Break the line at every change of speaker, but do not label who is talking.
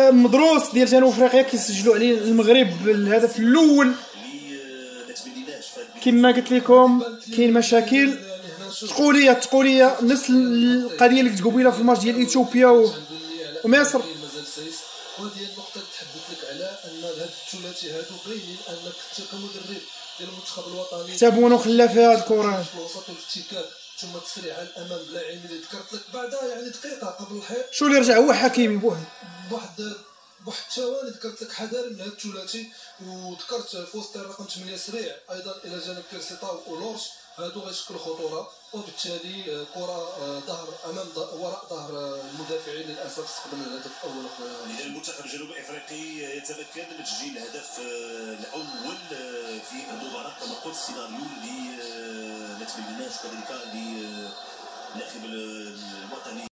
مدروس ديال جنوب افريقيا كيسجلوا عليه المغرب الهدف الاول. كما قلت لكم كاين مشاكل تقوليه نفس القضيه اللي قلت قبيله في الماتش ديال اثيوبيا ومصر.
وهذه النقطة اللي تحدثت لك على أن هاد الثلاثي هادو باينين أنك أنت كمدرب ديال المنتخب الوطني
حتى بونو خلا فيها هاد الكرة
في الوسط والافتكاك ثم تسريع على الأمام باللاعبين اللي ذكرت لك بعدها يعني دقيقة قبل الحيط.
شو اللي رجع هو حكيمي
بواحد الثواني ذكرت لك حذاري من هاد الثلاثي، وذكرت في وسط الرقم 8 سريع أيضا إلى جانب كيرسيطاو ولورش، هادو غيشكلوا خطورة وبالتالي كرة ظهر أمام وراء ظهر المدافعين للأسف استقبلنا الهدف الأول.
إذا المنتخب الجنوب أفريقي يتمكن من تسجيل الهدف الأول في المباراة كما قلت السيناريو اللي ما تبيناش كذلك للاعب الوطني.